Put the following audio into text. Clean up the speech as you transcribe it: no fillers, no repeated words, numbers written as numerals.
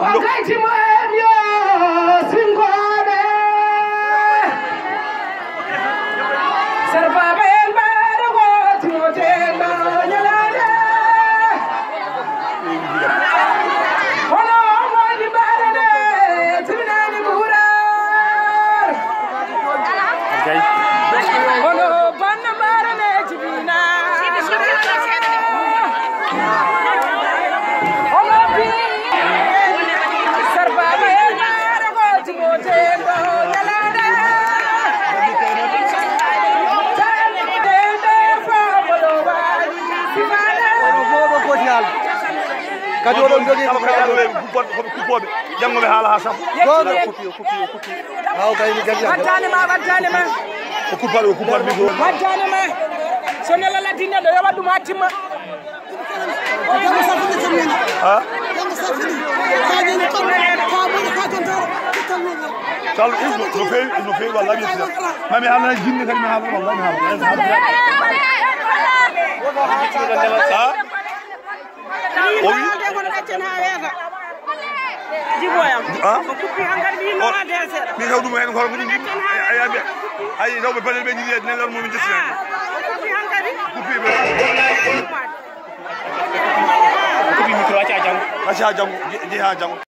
kadi oɗon jogii ko kalaɗoɓe kuppoɓe janngoɓe haala ha sappo kuppi haw kayni gadi wattane ma o kuppat micro wattane ma so nela ladine ɗo yoɓat ɗum ha timma sall no feewi walla yettina mami haalana jinni kadi mi haala wallahi mi haala o wi mi taw ɗum hen kono ko ɗum ayaɓe ay rewɓe balel ɓe jiɗi nelal momin jestina kuppi micro acca janggo jeeha janggo